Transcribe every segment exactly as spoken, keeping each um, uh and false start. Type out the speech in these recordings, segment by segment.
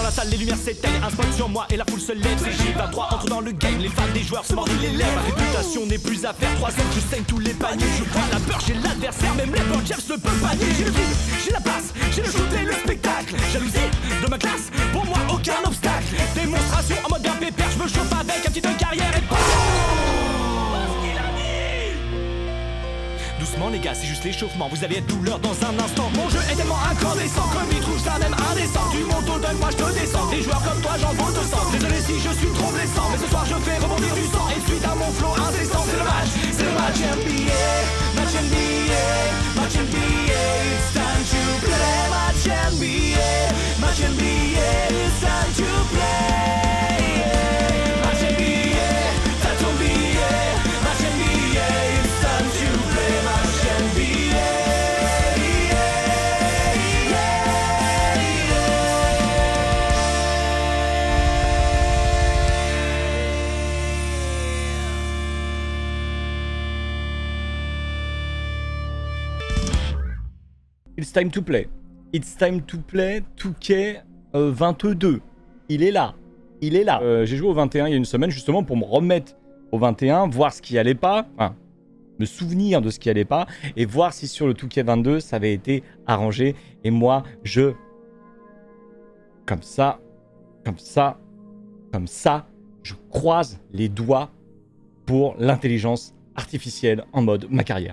la salle, les lumières s'éteignent. Un spot sur moi et la foule se lève. C'est J vingt-trois, entre dans le game. Les fans des joueurs se mordent les lèvres. Ma réputation n'est plus à faire. Trois ans, je saigne tous les paniers. Je vois la peur chez l'adversaire. Même les Paul James ne peuvent pas nier. J'ai le dribble, j'ai la passe, j'ai le shoot et le spectacle. Jalousie de ma classe, pour moi aucun obstacle. Démonstration en mode bien pépère. Je me chauffe avec un petit de carrière et pas. Doucement les gars, c'est juste l'échauffement, vous allez être douleur dans un instant. Mon jeu est tellement incandescent que m'y trouve ça même indécent. Tu montes au donne, moi je te descends. Des joueurs comme toi j'en vaux deux cents. Désolé si je suis trop blessant, mais ce soir je fais rebondir du sang. Et suite à mon flow incessant, c'est le match, c'est le match N B A. Match N B A, match N B A. It's time to play, match N B A. Match N B A, it's time to play. Match N B A, t'as ton billet. Match N B A, it's time to play. Match N B A, yeah, yeah, yeah. It's time to play. It's time to play two K vingt-deux. Il est là. Il est là. Euh, J'ai joué au vingt et un il y a une semaine justement pour me remettre au vingt et un, voir ce qui allait pas. Enfin, me souvenir de ce qui allait pas et voir si sur le two K vingt-deux ça avait été arrangé. Et moi, je... Comme ça, comme ça, comme ça, je croise les doigts pour l'intelligence artificielle en mode ma carrière.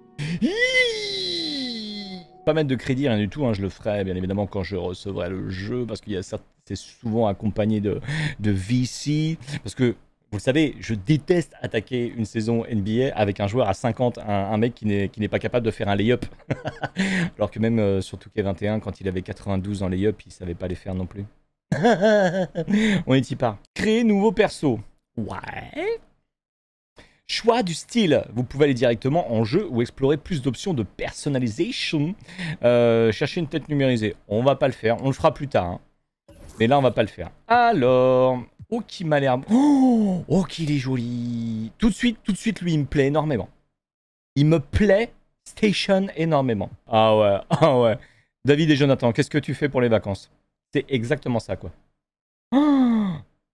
Pas mettre de crédit, rien du tout, hein, je le ferai bien évidemment quand je recevrai le jeu, parce qu'il y a c'est souvent accompagné de, de V C, parce que vous le savez, je déteste attaquer une saison N B A avec un joueur à cinquante, un, un mec qui n'est qui n'est pas capable de faire un lay-up, alors que même euh, sur two K vingt et un, quand il avait quatre-vingt-douze en lay-up, il savait pas les faire non plus. On est y part. Créer nouveau perso. Ouais. Choix du style, vous pouvez aller directement en jeu ou explorer plus d'options de personnalisation. Euh, chercher une tête numérisée, on va pas le faire, on le fera plus tard. Hein. Mais là, on va pas le faire. Alors, oh, qui m'a l'air... Oh, oh qu'il est joli. Tout de suite, tout de suite, lui, il me plaît énormément. Il me plaît Station énormément. Ah ouais, ah ouais. David et Jonathan, qu'est-ce que tu fais pour les vacances? C'est exactement ça, quoi. Oh,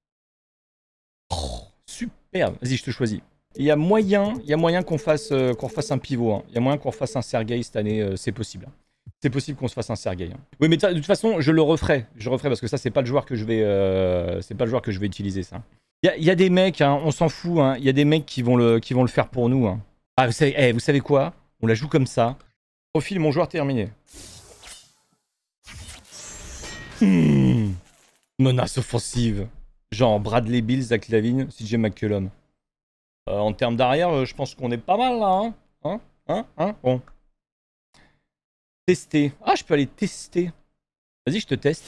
superbe. Vas-y, je te choisis. Il y a moyen, il y a moyen qu'on fasse, euh, qu'on fasse un pivot. Hein. Il y a moyen qu'on fasse un Sergei cette année. Euh, c'est possible. Hein. C'est possible qu'on se fasse un Sergei. Hein. Oui, mais de toute façon, je le referai. Je le referai parce que ça, c'est pas le joueur que je vais, euh, c'est pas le joueur que je vais utiliser ça. Il y a, y a des mecs, hein, on s'en fout. Hein. Il y a des mecs qui vont le, qui vont le faire pour nous. Hein. Ah, vous savez, hey, vous savez quoi? On la joue comme ça. Profil, mon joueur terminé. Mmh. Menace offensive. Genre Bradley Beal, Zach Lavine, C J McCollum. Euh, en termes d'arrière, euh, je pense qu'on est pas mal là. Hein, hein, hein, hein bon. Tester. Ah, je peux aller tester. Vas-y, je te teste.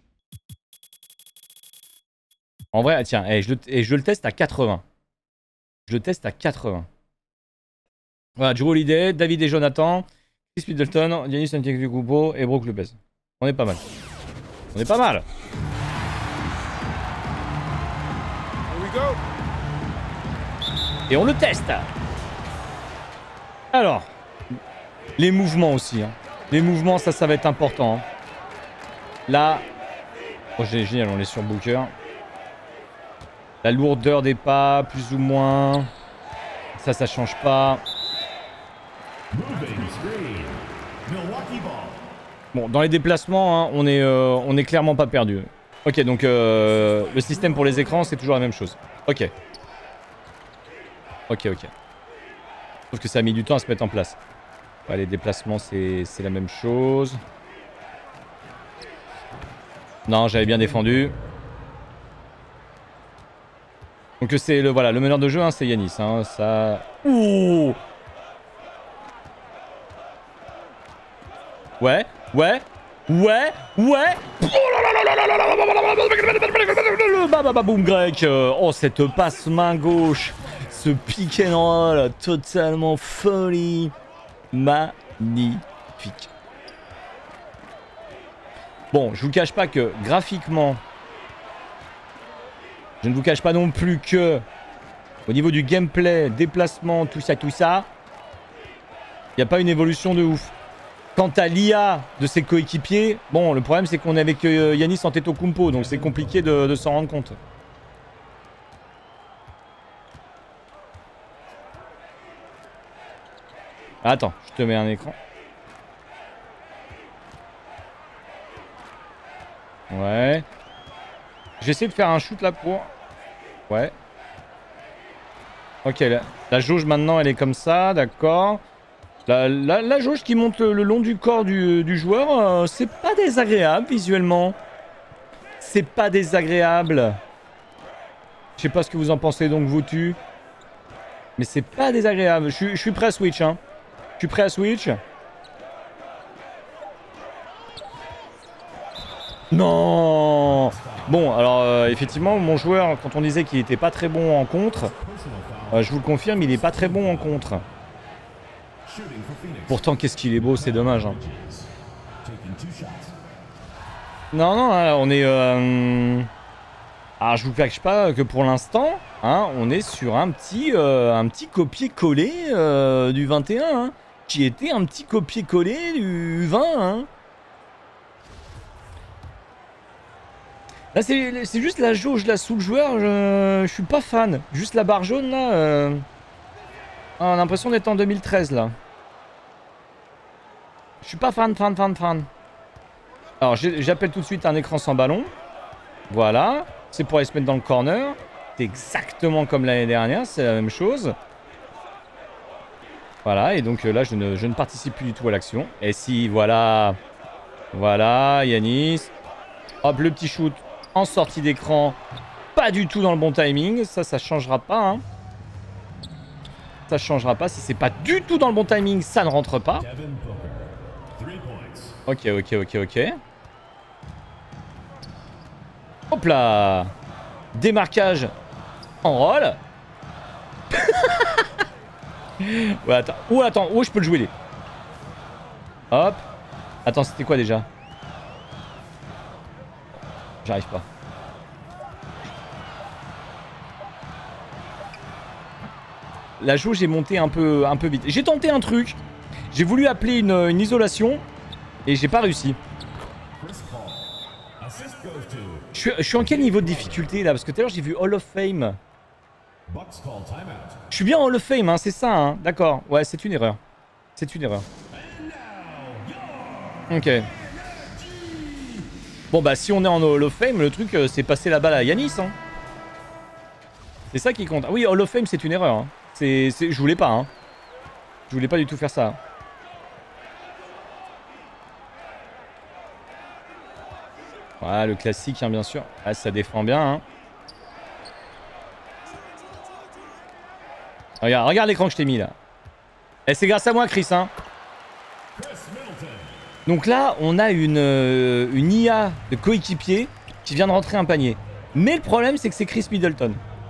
En vrai, tiens, hey, je, le, hey, je le teste à quatre-vingts. Je le teste à quatre-vingts. Voilà, Drew Holiday, David et Jonathan, Chris Middleton, Giannis Antetokounmpo et Brook Lopez. On est pas mal. On est pas mal. Here we go. Et on le teste. Alors, les mouvements aussi. Hein. Les mouvements, ça, ça va être important. Hein. Là, oh, génial, on est sur Booker. La lourdeur des pas, plus ou moins. Ça, ça change pas. Bon, dans les déplacements, hein, on est, euh, on est clairement pas perdu. Ok, donc euh, le système pour les écrans, c'est toujours la même chose. Ok. Ok, ok. Sauf que ça a mis du temps à se mettre en place. Ouais, les déplacements, c'est la même chose. Non, j'avais bien défendu. Donc c'est le voilà, le meneur de jeu, hein, c'est Giannis. Hein, ça. Ouh. Ouais, ouais, ouais, ouais. Boum grec. Oh, cette passe main gauche. Ce pick and roll totalement folie. Magnifique. Bon, je vous cache pas que graphiquement, je ne vous cache pas non plus que au niveau du gameplay, déplacement, tout ça, tout ça, il n'y a pas une évolution de ouf. Quant à l'I A de ses coéquipiers, bon, le problème c'est qu'on est avec euh, Giannis Antetokounmpo, donc c'est compliqué de, de s'en rendre compte. Attends, je te mets un écran. Ouais. J'essaie de faire un shoot là pour... Ouais. Ok, la, la jauge maintenant elle est comme ça, d'accord. La, la, la jauge qui monte le, le long du corps du, du joueur, euh, c'est pas désagréable visuellement. C'est pas désagréable. Je sais pas ce que vous en pensez donc vous tu. Mais c'est pas désagréable. Je, suis- je suis prêt à switch hein. Je suis prêt à switch. Non. Bon, alors euh, effectivement, mon joueur, quand on disait qu'il était pas très bon en contre, euh, je vous le confirme, il est pas très bon en contre. Pourtant, qu'est-ce qu'il est beau, c'est dommage. Hein. Non, non, hein, on est... Euh... Alors, je vous cache pas que pour l'instant, hein, on est sur un petit, euh, un petit copier-coller euh, du vingt et un, hein, qui était un petit copier-coller du vingt. Hein. Là, c'est c'est juste la jauge là sous le joueur, je, je suis pas fan. Juste la barre jaune là, euh... ah, on a l'impression d'être en deux mille treize là. Je suis pas fan, fan, fan, fan. Alors, j'appelle tout de suite un écran sans ballon. Voilà. C'est pour aller se mettre dans le corner. C'est exactement comme l'année dernière, c'est la même chose. Voilà, et donc euh, là, je ne, je ne participe plus du tout à l'action. Et si, voilà. Voilà, Giannis. Hop, le petit shoot en sortie d'écran. Pas du tout dans le bon timing. Ça, ça changera pas. Hein. Ça changera pas. Si c'est pas du tout dans le bon timing, ça ne rentre pas. Ok, ok, ok, ok. Hop là. Démarquage en roll. Ouais, attends. Ouh, attends. Où je peux le jouer, les. Hop. Attends, c'était quoi déjà? J'arrive pas. La jauge est montée un peu, un peu vite. J'ai tenté un truc. J'ai voulu appeler une, une isolation. Et j'ai pas réussi. Je suis, je suis en quel niveau de difficulté là? Parce que tout à l'heure j'ai vu Hall of Fame. Je suis bien en Hall of Fame, hein, c'est ça, hein. D'accord. Ouais, c'est une erreur. C'est une erreur. Ok. Bon bah si on est en Hall of Fame, le truc euh, c'est passer la balle à Giannis. Hein. C'est ça qui compte. Ah oui, Hall of Fame c'est une erreur. Hein. C'est, je voulais pas. Hein. Je voulais pas du tout faire ça. Voilà, le classique, hein, bien sûr. Ah, ça défend bien. Hein. Regarde, regarde l'écran que je t'ai mis là. Et c'est grâce à moi, Chris. Hein. Donc là, on a une, euh, une I A de coéquipier qui vient de rentrer un panier. Mais le problème, c'est que c'est Chris Middleton.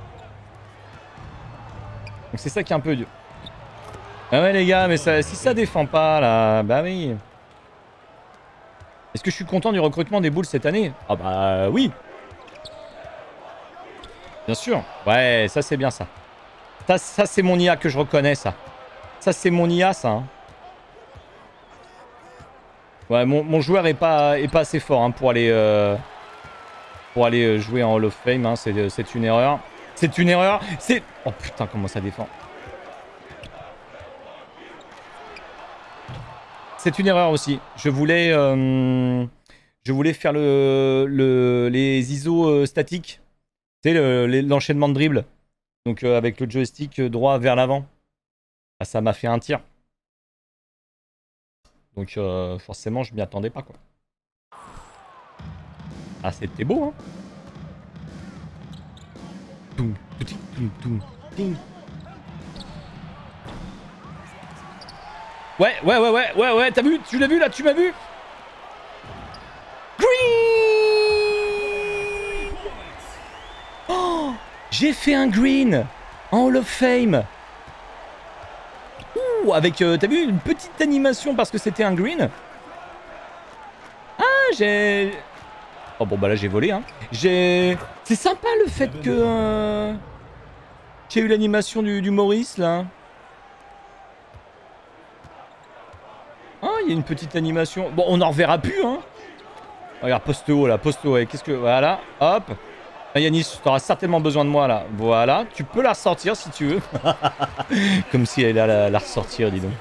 Donc c'est ça qui est un peu dur. Ah ouais, les gars, mais ça, si ça défend pas là, bah oui. Est-ce que je suis content du recrutement des Bulls cette année? Ah bah oui. Bien sûr. Ouais, ça c'est bien ça. Ça, ça c'est mon I A que je reconnais, ça. Ça c'est mon I A, ça. Hein. Ouais, mon, mon joueur est pas, est pas assez fort hein, pour aller euh, pour aller jouer en Hall of Fame. Hein. C'est une erreur. C'est une erreur. C'est... Oh putain, comment ça défend. C'est une erreur aussi. Je voulais, euh, je voulais faire le, le, les I S O euh, statiques. Tu sais, l'enchaînement le, de dribble. Donc euh, avec le joystick droit vers l'avant. Ah, ça m'a fait un tir. Donc euh, forcément, je m'y attendais pas quoi. Ah, c'était beau, hein. Toum, toum, toum, toum, toum. Ouais, ouais, ouais, ouais, ouais, ouais, t'as vu? Tu l'as vu là? Tu m'as vu? Green! Oh! J'ai fait un green en Hall of Fame. Ouh, avec, euh, t'as vu, une petite animation parce que c'était un green. Ah, j'ai... Oh bon, bah là j'ai volé, hein. J'ai... C'est sympa le fait que... Euh... qu'il y ait eu l'animation du, du Maurice, là. Ah, il y a une petite animation. Bon, on n'en reverra plus, hein. Regarde, poste haut, là, poste haut. Qu'est-ce que... Voilà, hop. Ah, Yanis, tu auras certainement besoin de moi, là. Voilà, tu peux la ressortir si tu veux. Comme si elle allait la, la ressortir, dis donc.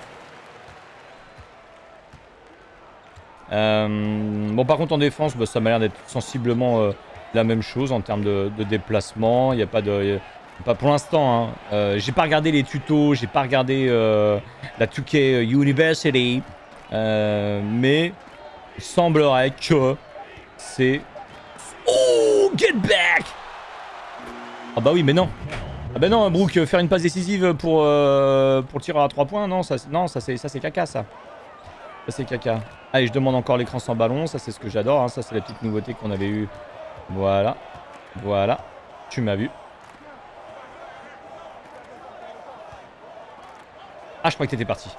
Euh, bon, par contre, en défense, bah, ça m'a l'air d'être sensiblement euh, la même chose en termes de, de déplacement. Il n'y a pas de... Y a, pas pour l'instant, hein. euh, j'ai pas regardé les tutos, j'ai pas regardé euh, la deux K University, euh, mais il semblerait que c'est... Oh, get back! Ah bah oui, mais non. Ah bah non, Brooke, faire une passe décisive pour, euh, pour le tireur à trois points, non, ça, non, ça c'est ça c'est caca, ça. Ça c'est caca. Allez, je demande encore l'écran sans ballon, ça c'est ce que j'adore, hein. Ça c'est la petite nouveauté qu'on avait eue. Voilà, voilà, tu m'as vu. Ah, je crois que t'étais parti.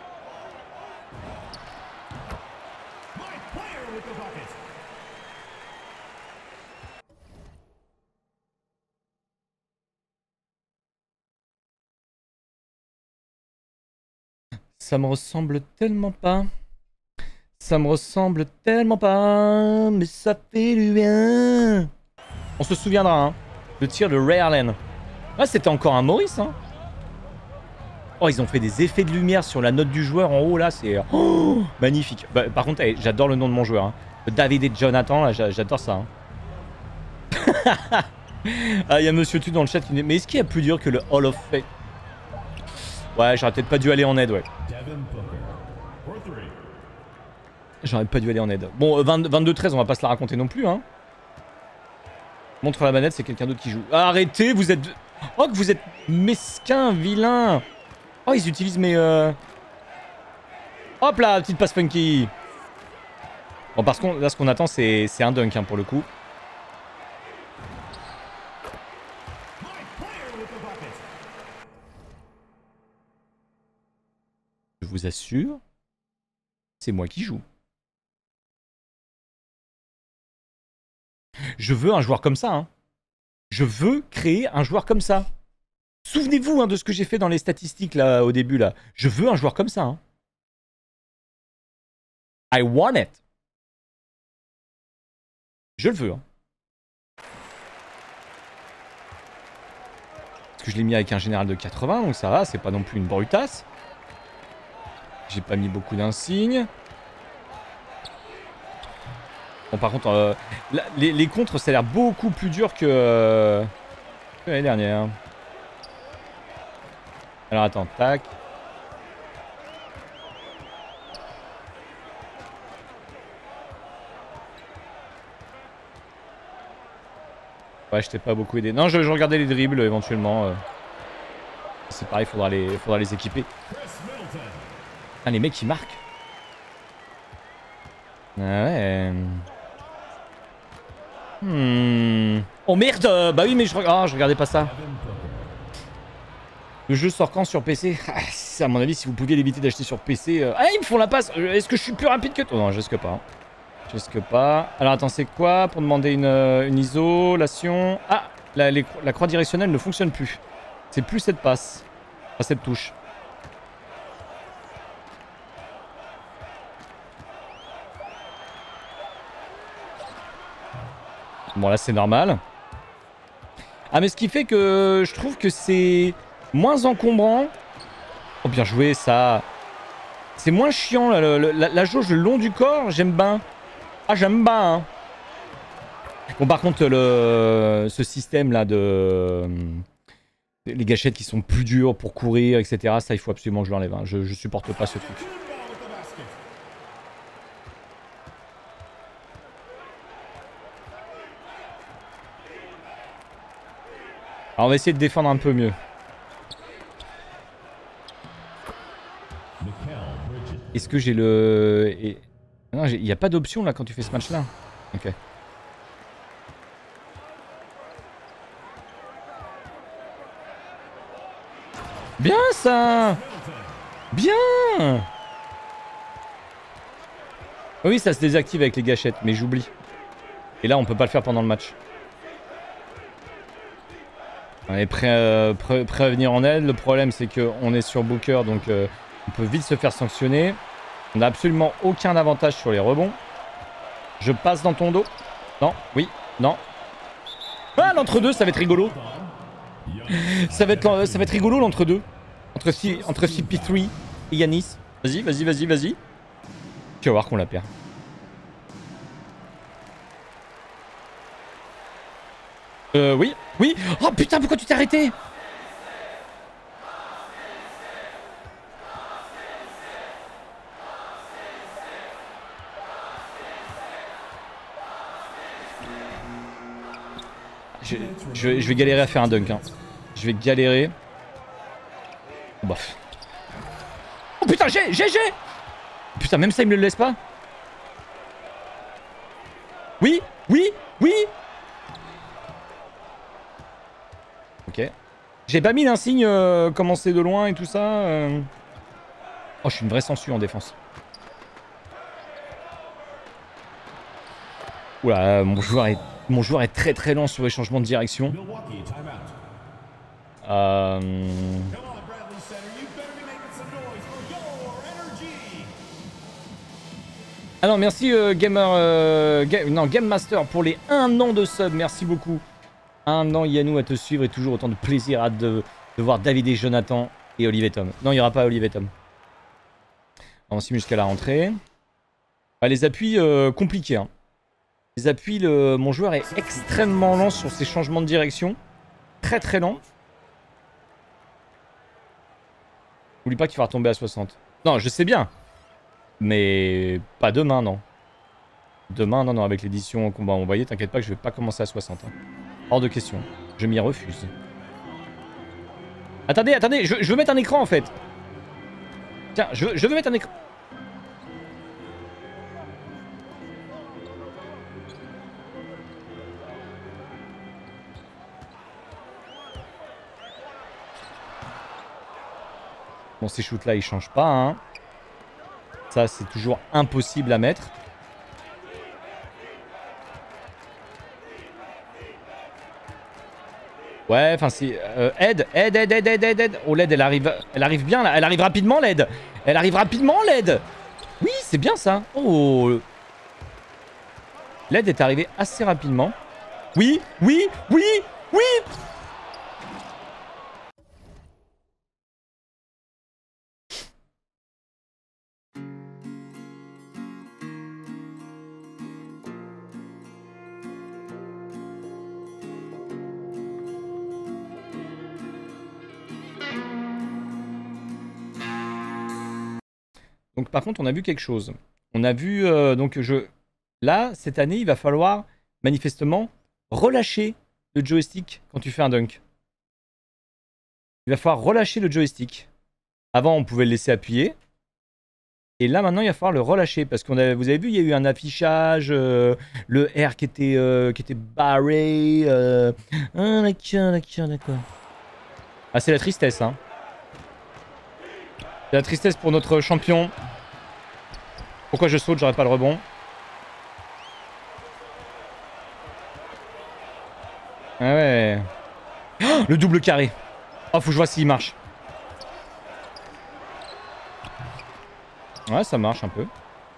Ça me ressemble tellement pas. Ça me ressemble tellement pas. Mais ça fait du bien. On se souviendra, hein. Le tir de Ray Allen. Ah, c'était encore un Maurice, hein. Oh, ils ont fait des effets de lumière sur la note du joueur en haut, là, c'est oh, magnifique. Bah, par contre, hey, j'adore le nom de mon joueur. Hein. David et Jonathan, là, j'adore ça. Hein. Ah, il y a Monsieur Tu dans le chat qui dit... Mais est-ce qu'il y a plus dur que le Hall of Fame? Ouais, j'aurais peut-être pas dû aller en aide, ouais. J'aurais pas dû aller en aide. Bon, vingt-deux treize, on va pas se la raconter non plus, hein. Montre la manette, c'est quelqu'un d'autre qui joue. Ah, arrêtez, vous êtes... Oh, que vous êtes mesquin, vilain. Oh, ils utilisent mes... Euh... Hop là, petite passe funky. Bon, parce que là, ce qu'on attend, c'est un dunk, hein, pour le coup. Je vous assure, c'est moi qui joue. Je veux un joueur comme ça, hein. Je veux créer un joueur comme ça. Souvenez-vous, hein, de ce que j'ai fait dans les statistiques là au début là. Je veux un joueur comme ça. Hein. I want it. Je le veux. Hein. Parce que je l'ai mis avec un général de quatre-vingts, donc ça va, c'est pas non plus une brutasse. J'ai pas mis beaucoup d'insignes. Bon, par contre, euh, la, les, les contres, ça a l'air beaucoup plus dur que, euh, que l'année dernière. Alors attends, tac. Ouais, je t'ai pas beaucoup aidé. Non, je, je regardais les dribbles éventuellement. Euh. C'est pareil, faudra les, faudra les équiper. Ah, les mecs, ils marquent. Ah ouais. Hmm. Oh merde. Bah oui, mais je, oh, je regardais pas ça. Le jeu sort quand sur P C? Ah, à mon avis, si vous pouviez l'éviter d'acheter sur P C... Euh... Ah, ils me font la passe. Est-ce que je suis plus rapide que toi? Non, je risque pas. Hein. Je risque pas. Alors, attends, c'est quoi? Pour demander une, une isolation... Ah, la, les, la croix directionnelle ne fonctionne plus. C'est plus cette passe. Pas cette touche. Bon, là, c'est normal. Ah, mais ce qui fait que je trouve que c'est... moins encombrant. Oh, bien joué, ça. C'est moins chiant, là, le, le, la, la jauge le long du corps, j'aime bien. Ah, j'aime bien. Hein. Bon, par contre, le, ce système-là de... Les gâchettes qui sont plus dures pour courir, et cetera. Ça, il faut absolument que je l'enlève. Hein. Je, je supporte pas ce truc. Alors, on va essayer de défendre un peu mieux. Est-ce que j'ai le... Et... Non, il n'y a pas d'option là quand tu fais ce match là. Ok. Bien ça. Bien. Oui, ça se désactive avec les gâchettes, mais j'oublie. Et là, on peut pas le faire pendant le match. On est prêt, euh, prêt, prêt à venir en aide. Le problème, c'est qu'on est sur Booker, donc... Euh, on peut vite se faire sanctionner. On n'a absolument aucun avantage sur les rebonds. Je passe dans ton dos. Non, oui, non. Ah, l'entre-deux, ça va être rigolo. Ça va être, ça va être rigolo l'entre-deux. Entre, entre C P trois et Yanis. Vas-y, vas-y, vas-y, vas-y. Tu vas voir qu'on la perd. Euh, oui, oui. Oh putain, pourquoi tu t'es arrêté? Je, je, je vais galérer à faire un dunk. Hein. Je vais galérer. Bah. Oh putain, j'ai, j'ai, j'ai. Putain, même ça, il me le laisse pas. Oui, oui, oui. Ok. J'ai pas mis l'insigne euh, commencer de loin et tout ça. Euh... Oh, je suis une vraie sangsue en défense. Oula, mon joueur est... Mon joueur est très très lent sur les changements de direction. Euh... Ah non, merci euh, Gamer... Euh, ga... Non, Game Master pour les un an de sub. Merci beaucoup. Un an Yannou à te suivre et toujours autant de plaisir à de, de voir David et Jonathan et Olivier Tom. Non, il n'y aura pas Olivier Tom. On signe jusqu'à la rentrée. Ah, les appuis euh, compliqués. Hein. Les appuis, le... mon joueur est extrêmement lent sur ses changements de direction. Très très lent. N'oublie pas qu'il va retomber à soixante. Non, je sais bien. Mais pas demain, non. Demain, non, non, avec l'édition qu'on va envoyer, t'inquiète pas que je vais pas commencer à soixante. Hein. Hors de question. Je m'y refuse. Attendez, attendez, je, je veux mettre un écran en fait. Tiens, je, je veux mettre un écran. Bon, ces shoots là ils changent pas hein. Ça c'est toujours impossible à mettre. Ouais, enfin c'est... Euh, aide, aide, aide, aide, aide, aide, aide. Oh l'aide elle arrive, elle arrive bien là, elle arrive rapidement l'aide. Elle arrive rapidement l'aide. Oui c'est bien ça. Oh. L'aide est arrivée assez rapidement. Oui, oui, oui, oui. Donc par contre on a vu quelque chose. On a vu euh, donc je là cette année il va falloir manifestement relâcher le joystick quand tu fais un dunk. Il va falloir relâcher le joystick. Avant on pouvait le laisser appuyer. Et là maintenant il va falloir le relâcher parce qu'on a, vous avez vu il y a eu un affichage, euh, le R qui était euh, qui était barré. Euh... Ah d'accord d'accord d'accord. Ah c'est la tristesse hein. C'est la tristesse pour notre champion. Pourquoi je saute, j'aurais pas le rebond. Ah ouais. Oh, le double carré. Oh, faut que je vois s'il marche. Ouais, ça marche un peu.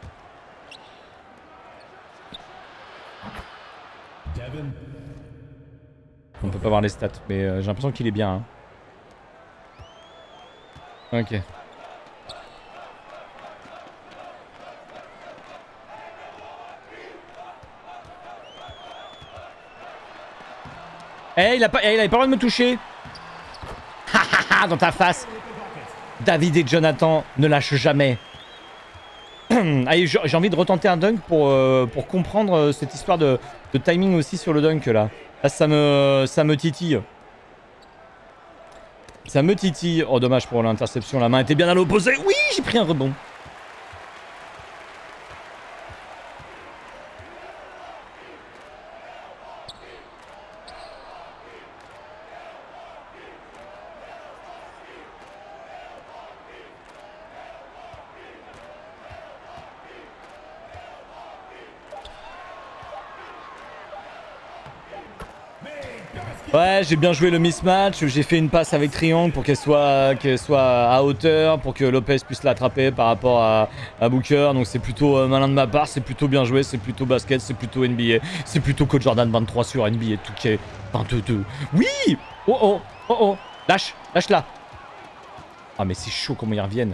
On peut pas voir les stats, mais euh, j'ai l'impression qu'il est bien. Hein. Ok. Eh, il, a pas, eh, il avait pas le droit de me toucher. Dans ta face. David et Jonathan ne lâchent jamais. Allez, j'ai envie de retenter un dunk pour, euh, pour comprendre cette histoire de, de timing aussi sur le dunk là. Là, ça me, ça me titille. Ça me titille. Oh, dommage pour l'interception. La main était bien à l'opposé. Oui, j'ai pris un rebond. Ouais, j'ai bien joué le mismatch, j'ai fait une passe avec triangle pour qu'elle soit, qu'elle soit à hauteur, pour que Lopez puisse l'attraper par rapport à, à Booker, donc c'est plutôt euh, malin de ma part, c'est plutôt bien joué, c'est plutôt basket, c'est plutôt N B A, c'est plutôt Code Jordan vingt-trois sur N B A deux K vingt-deux. Oui! Oh oh, oh oh, lâche, lâche là. Ah mais c'est chaud comment ils reviennent.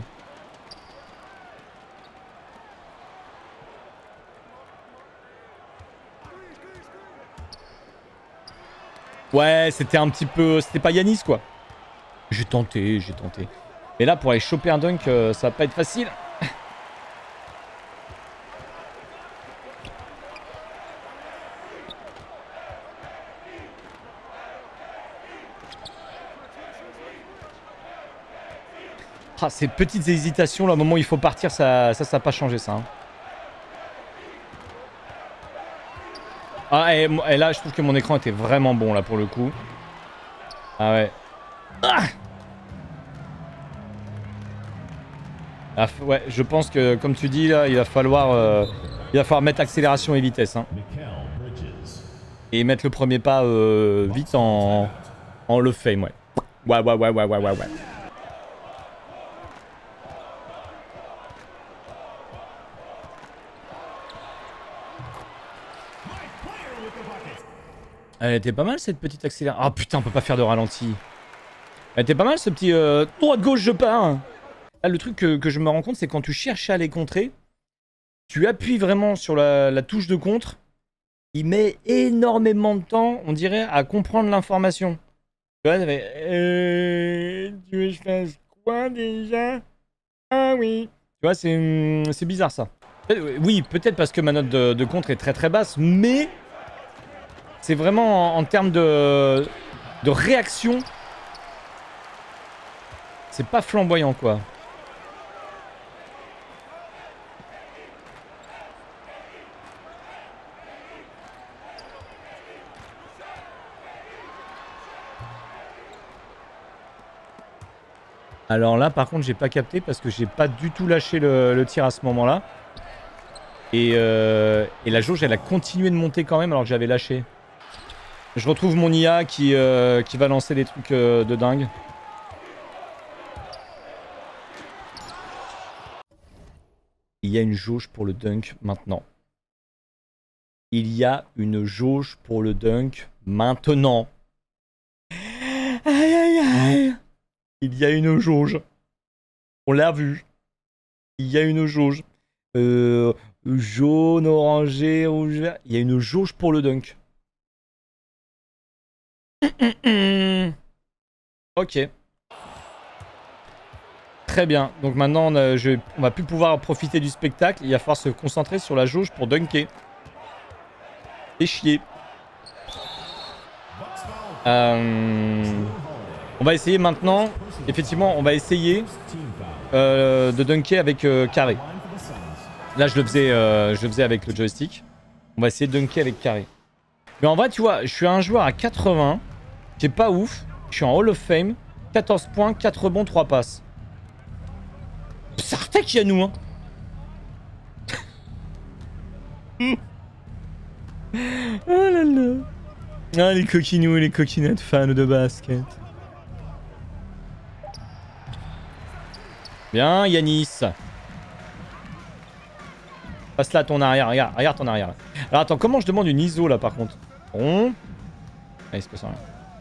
Ouais, c'était un petit peu... C'était pas Yanis, quoi. J'ai tenté, j'ai tenté. Mais là, pour aller choper un dunk, euh, ça va pas être facile. Ah, ces petites hésitations, là, au moment où il faut partir, ça, ça, ça n'a pas changé, ça. Hein. Ah, et, et là, je trouve que mon écran était vraiment bon, là, pour le coup. Ah ouais. Ah ah, ouais, je pense que, comme tu dis, là, il va falloir, euh, il va falloir mettre accélération et vitesse. Hein. Et mettre le premier pas euh, vite en, en le fame, ouais. Ouais, ouais, ouais, ouais, ouais, ouais, ouais. Elle était pas mal cette petite accélération. Ah putain, on peut pas faire de ralenti. Elle était pas mal ce petit euh, droite-gauche, je pars. Là, le truc que, que je me rends compte, c'est quand tu cherches à les contrer, tu appuies vraiment sur la, la touche de contre. Il met énormément de temps, on dirait, à comprendre l'information. Tu vois, ça fait... Euh, tu veux que je fasse quoi déjà? Ah oui. Tu vois, c'est c'est bizarre ça. Oui, peut-être parce que ma note de, de contre est très très basse, mais... C'est vraiment en, en termes de, de réaction. C'est pas flamboyant quoi. Alors là par contre j'ai pas capté parce que j'ai pas du tout lâché le, le tir à ce moment là. Et, euh, et la jauge elle a continué de monter quand même alors que j'avais lâché. Je retrouve mon I A qui, euh, qui va lancer des trucs euh, de dingue. Il y a une jauge pour le dunk maintenant. Il y a une jauge pour le dunk maintenant. Aïe aïe aïe. Il y a une jauge. On l'a vu. Il y a une jauge. Euh, jaune, orangé, rouge, vert. Il y a une jauge pour le dunk. Ok. Très bien. Donc maintenant, on, a, je, on va plus pouvoir profiter du spectacle. Il va falloir se concentrer sur la jauge pour dunker. Et chier. Euh, on va essayer maintenant. Effectivement, on va essayer euh, de dunker avec euh, carré. Là, je le faisais, euh, je le faisais avec le joystick. On va essayer de dunker avec carré. Mais en vrai, tu vois, je suis un joueur à quatre-vingts. Qui est pas ouf. Je suis en Hall of Fame. quatorze points, quatre rebonds, trois passes. Sartek Yanou, hein. Oh là là. Ah, les coquinous et les coquinettes fans de basket. Bien, Yanis. Passe là ton arrière, regarde, regarde ton arrière. Là. Alors attends, comment je demande une I S O là par contre? Bon. Allez, c'est pas ça.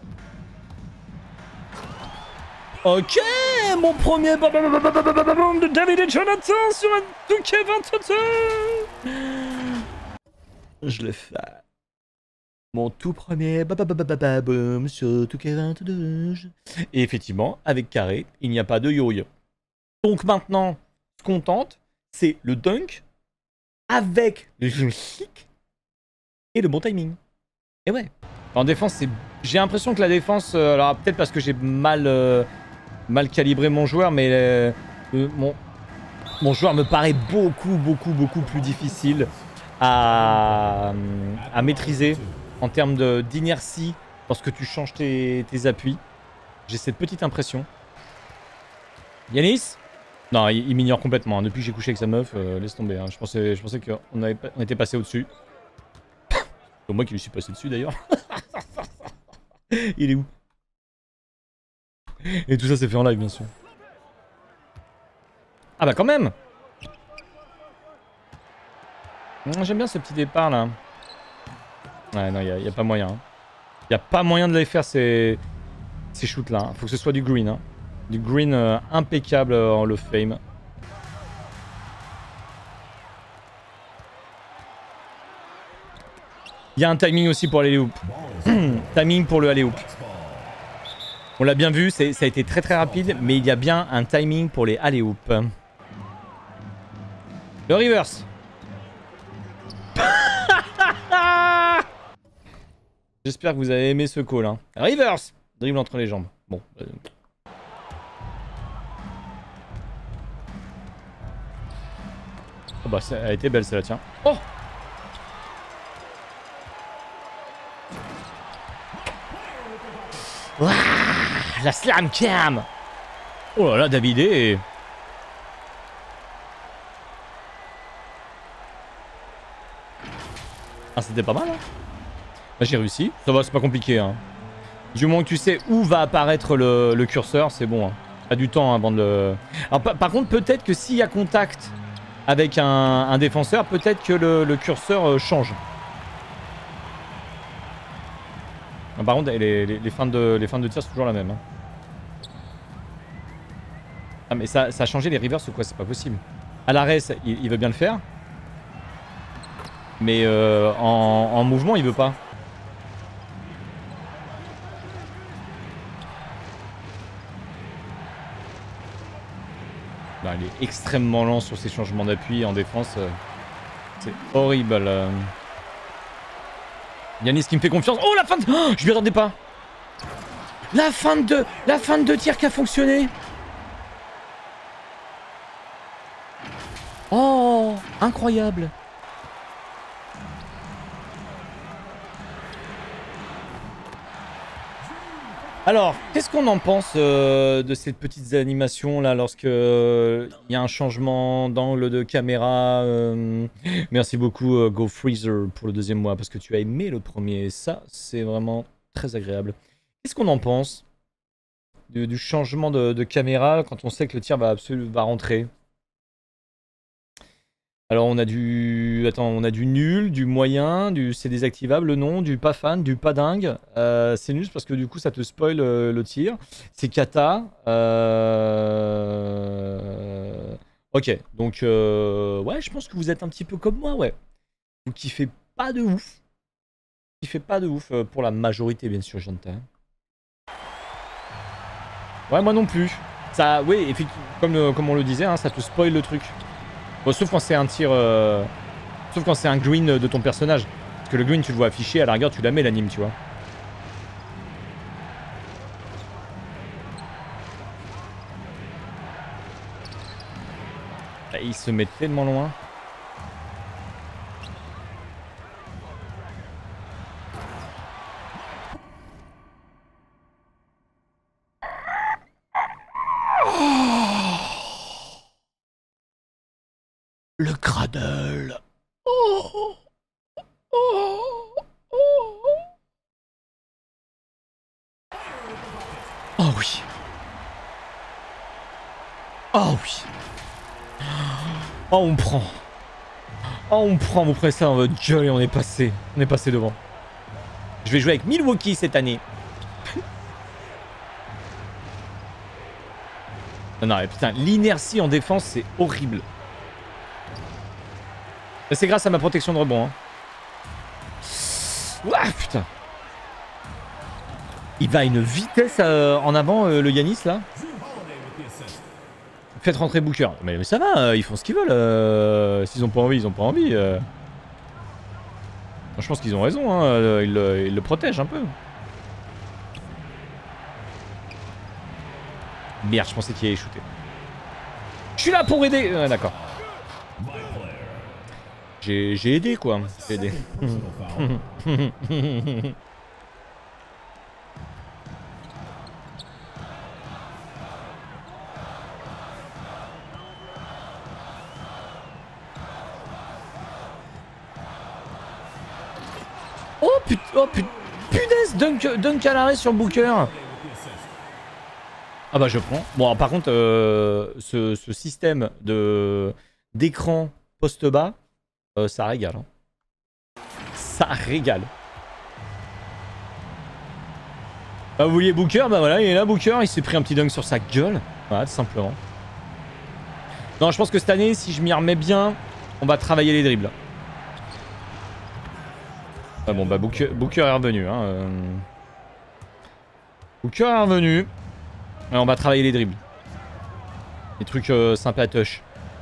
Ok, mon premier babababababababam de David et Jonathan sur un deux K vingt-deux. Je l'ai fait. Mon tout premier babababababam sur deux K vingt-deux. Et effectivement, avec carré, il n'y a pas de yo-yo. Donc maintenant, ce qu'on tente, c'est le dunk avec le joystick et le bon timing. Et ouais. En défense, c'est... j'ai l'impression que la défense... Euh, alors peut-être parce que j'ai mal... Euh, mal calibré mon joueur, mais euh, euh, mon, mon joueur me paraît beaucoup, beaucoup, beaucoup plus difficile à, à maîtriser en termes d'inertie lorsque tu changes tes, tes appuis. J'ai cette petite impression. Yanis? Non, il, il m'ignore complètement. Depuis que j'ai couché avec sa meuf, euh, laisse tomber. Hein. Je pensais, je pensais qu'on on était passé au-dessus. C'est moi qui lui suis passé dessus d'ailleurs. Il est où? Et tout ça c'est fait en live bien sûr. Ah bah quand même. J'aime bien ce petit départ là. Ouais non, il n'y a, a pas moyen. Il hein. n'y a pas moyen de les faire ces, ces shoots là. Faut que ce soit du green. Hein. Du green euh, impeccable euh, en le fame. Il y a un timing aussi pour aller hoop. Timing pour le aller hoop. On l'a bien vu, ça a été très très rapide, mais il y a bien un timing pour les aller hoop. Le reverse. J'espère que vous avez aimé ce call. Hein. Reverse. Dribble entre les jambes. Bon. Euh... Oh bah, elle a été belle celle-là, tiens. Oh! Ouah, la slam cam. Oh là là, Davidé. Ah, c'était pas mal, hein. Bah, j'ai réussi. Ça va, c'est pas compliqué, hein. Du moment que tu sais où va apparaître le, le curseur, c'est bon. Hein. Pas du temps hein, avant de le... Alors, pa par contre, peut-être que s'il y a contact avec un, un défenseur, peut-être que le, le curseur euh, change. Par contre, les, les, les, fins de, les fins de tir, c'est toujours la même. Hein. Ah, mais ça, ça a changé les reverses ou quoi? C'est pas possible. À l'arrêt, il, il veut bien le faire. Mais euh, en, en mouvement, il veut pas. Non, il est extrêmement lent sur ses changements d'appui en défense. Euh, c'est horrible. Euh. Yanis qui me fait confiance. Oh la fin de... Oh, je lui attendais pas. La fin de... La fin de tir qui a fonctionné. Oh, incroyable. Alors, qu'est-ce qu'on en pense euh, de ces petites animations là lorsque il euh, y a un changement d'angle de caméra euh... Merci beaucoup euh, Go Freezer pour le deuxième mois parce que tu as aimé le premier. Ça, c'est vraiment très agréable. Qu'est-ce qu'on en pense du, du changement de, de caméra quand on sait que le tir va, absolument, va rentrer? Alors on a du... Attends, on a du nul, du moyen, du c'est désactivable, non, du pas fan, du pas dingue. Euh, c'est nul parce que du coup ça te spoil euh, le tir. C'est kata. Euh... Ok, donc euh... ouais, je pense que vous êtes un petit peu comme moi, ouais. Vous kiffez pas de ouf. Vous kiffez pas de ouf pour la majorité, bien sûr, j'entends. Ouais, moi non plus. Ça, oui, effectivement, comme, comme on le disait, hein, ça te spoil le truc. Bon, sauf quand c'est un tir... Euh... Sauf quand c'est un green de ton personnage. Parce que le green, tu le vois affiché, à la rigueur, tu la mets l'anime, tu vois. Là, il se met tellement loin. Le cradle. Oh. Oh. Oh. Oh oui. Oh oui. Oh on prend. Oh on prend, vous prenez ça dans votre gueule et on est passé. On est passé devant. Je vais jouer avec Milwaukee cette année. Non non mais putain, l'inertie en défense c'est horrible. C'est grâce à ma protection de rebond. Hein. Ouah, putain. Il va à une vitesse euh, en avant, euh, le Yanis, là. Faites rentrer Booker. Mais, mais ça va, euh, ils font ce qu'ils veulent. Euh, S'ils ont pas envie, ils ont pas envie. Euh. Je pense qu'ils ont raison. Hein, ils, ils, ils le protègent un peu. Merde, je pensais qu'il allait shooter. Je suis là pour aider. Ouais, d'accord. J'ai aidé quoi, j'ai aidé. Oh putain, oh putain, punaise, dunk, dunk à l'arrêt sur Booker. Ah bah je prends. Bon alors, par contre, euh, ce, ce système de d'écran poste bas, euh, ça régale. Hein. Ça régale. Bah vous voyez Booker, bah voilà, il est là Booker, il s'est pris un petit dunk sur sa gueule. Voilà, tout simplement. Non, je pense que cette année, si je m'y remets bien, on va travailler les dribbles. Ah bon bah Booker, Booker est revenu. Hein, euh... Booker est revenu. Alors, on va travailler les dribbles. Des trucs euh, sympatoches.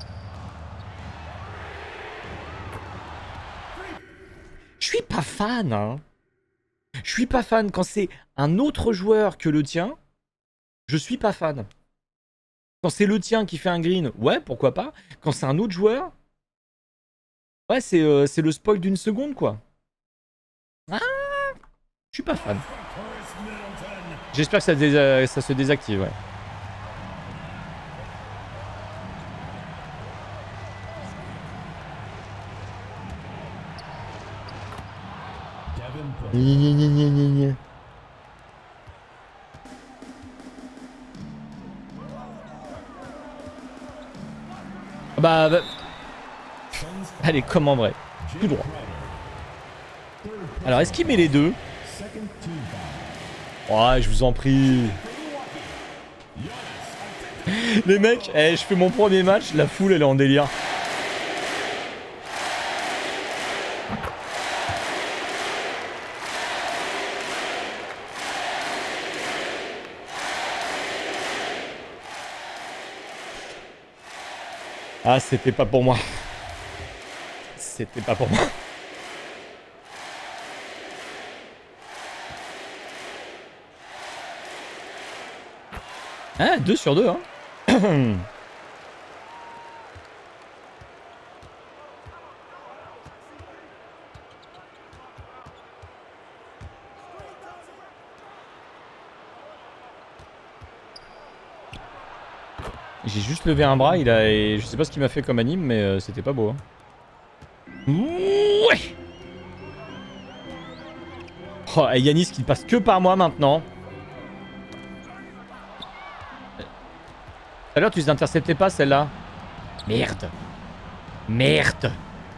Je suis pas fan. Hein. Je suis pas fan. Quand c'est un autre joueur que le tien, je suis pas fan. Quand c'est le tien qui fait un green, ouais, pourquoi pas. Quand c'est un autre joueur, ouais, c'est euh, c'est le spoil d'une seconde, quoi. Ah, je suis pas fan. J'espère que ça, dés ça se désactive, ouais. Gna gna gna gna gna gna. Bah, bah... Allez, comme en vrai. Tout droit. Alors, est-ce qu'il met les deux? Ouais, je vous en prie. Les mecs, eh, je fais mon premier match, la foule, elle est en délire. Ah, c'était pas pour moi. C'était pas pour moi. Ah, deux sur deux, hein. J'ai juste levé un bras, il a, et je sais pas ce qu'il m'a fait comme anime, mais euh, c'était pas beau. Hein. Ouais. Oh, et Yanis qui passe que par moi maintenant. Tout à l'heure, tu les interceptais pas, celle-là. Merde. Merde.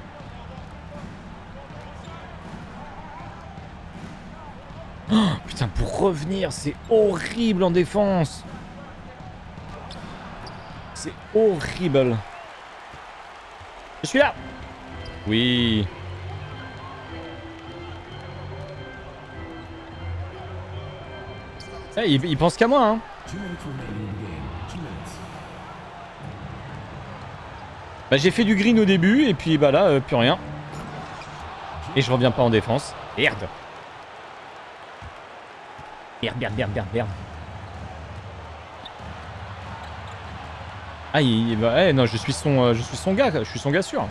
Oh, putain, pour revenir, c'est horrible en défense. C'est horrible. Je suis là. Oui. Hey, il, il pense qu'à moi, hein. Bah, j'ai fait du green au début, et puis bah là, euh, plus rien. Et je reviens pas en défense. Merde. Merde, merde, merde, merde, merde. Ah, il, il bah, eh, non, je suis son, euh, je suis son gars, je suis son gars sûr.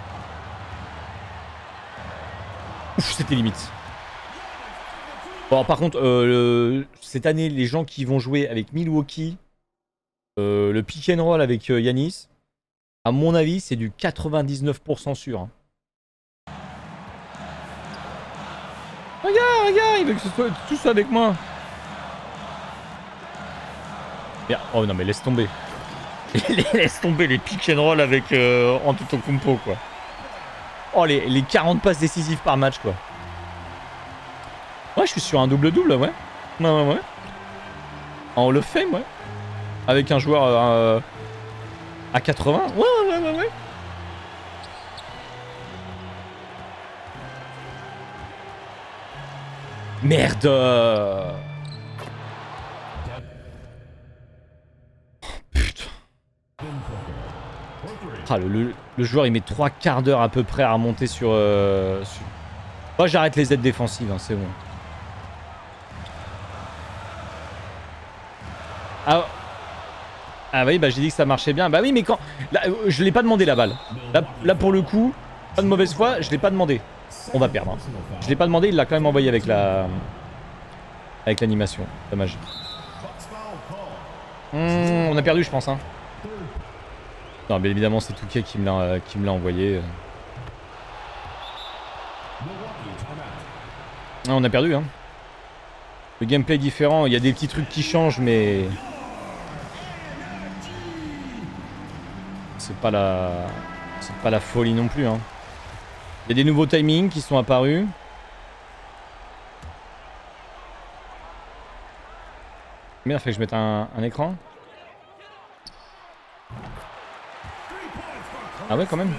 Ouf, c'était limite. Bon, par contre, euh, le, cette année, les gens qui vont jouer avec Milwaukee, euh, le pick and roll avec euh, Yanis, à mon avis, c'est du quatre-vingt-dix-neuf pour cent sûr. Hein. Regarde, regarde, il veut que ce soit tous avec moi. Merde. Oh non, mais laisse tomber. Laisse tomber les pick and roll avec euh, Antetokounmpo, quoi. Oh, les, les quarante passes décisives par match, quoi. Ouais, je suis sur un double-double, ouais. Ouais, ouais, ouais. En Hall of Fame, ouais. Avec un joueur euh, à quatre-vingts. Ouais, ouais, ouais, ouais. Merde. Oh, putain. Ah, le, le, le joueur, il met trois quarts d'heure à peu près à remonter sur... Euh, sur... Moi, j'arrête les aides défensives, hein, c'est bon. Ah, ah oui, bah j'ai dit que ça marchait bien. Bah oui, mais quand... Là, je l'ai pas demandé la balle. Là, là, pour le coup, pas de mauvaise foi, je l'ai pas demandé. On va perdre. Hein. Je l'ai pas demandé, il l'a quand même envoyé avec la... Avec l'animation. Dommage. Mmh, on a perdu, je pense. Hein. Non, bien évidemment, c'est Touquet qui me l'a qui me l'a envoyé. Ah, on a perdu, hein. Le gameplay est différent, il y a des petits trucs qui changent, mais... C'est pas la... C'est pas la folie non plus, hein. Il y a des nouveaux timings qui sont apparus. Merde, il fait que je mette un, un écran. Ah ouais, quand même.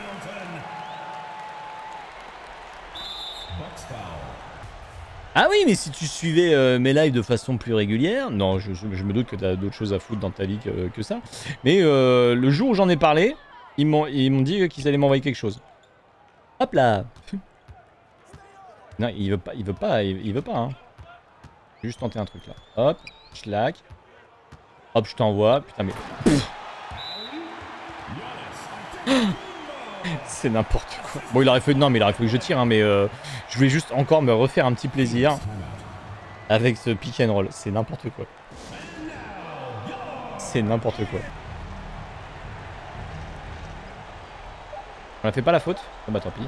Ah oui, mais si tu suivais euh, mes lives de façon plus régulière... Non, je, je, je me doute que tu as d'autres choses à foutre dans ta vie que, que ça. Mais euh, le jour où j'en ai parlé, ils m'ont ils m'ont dit qu'ils allaient m'envoyer quelque chose. Hop là. Non, il veut pas, il veut pas, il, il veut pas, hein. J'ai juste tenté un truc là. Hop, schlack. Hop, je t'envoie. Putain, mais... C'est n'importe quoi. Bon, il aurait fallu... Non, mais il aurait fallu que je tire, hein, mais euh, je voulais juste encore me refaire un petit plaisir avec ce pick and roll. C'est n'importe quoi. C'est n'importe quoi. On a fait pas la faute? Oh bah tant pis.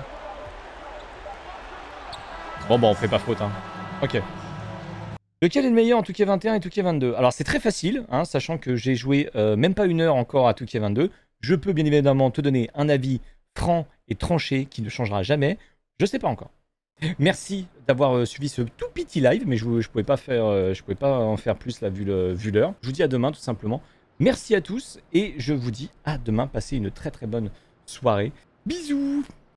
Bon bah on fait pas faute, hein. Ok. Lequel est le meilleur en deux K vingt et un et deux K vingt-deux? Alors c'est très facile, hein, sachant que j'ai joué euh, même pas une heure encore à deux K vingt-deux. Je peux bien évidemment te donner un avis franc et tranché qui ne changera jamais. Je sais pas encore. Merci d'avoir euh, suivi ce tout petit live, mais je, je pouvais pas faire, euh, je pouvais pas en faire plus là vu le, vu l'heure. Je vous dis à demain tout simplement. Merci à tous et je vous dis à demain. Passez une très très bonne soirée. Bisous.